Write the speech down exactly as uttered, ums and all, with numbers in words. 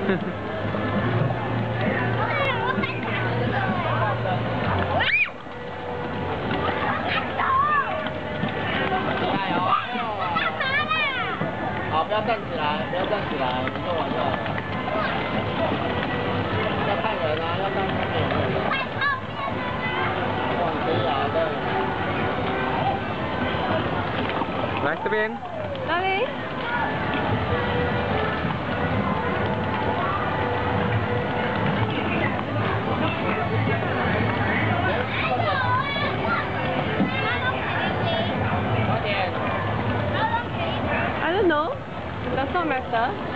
好，不要站起来，不要站起来，你做完就好了。要看人啊，要看看有没有人。哇，可以啊，对。 来这边。 哪里？ I don't know. Does not matter.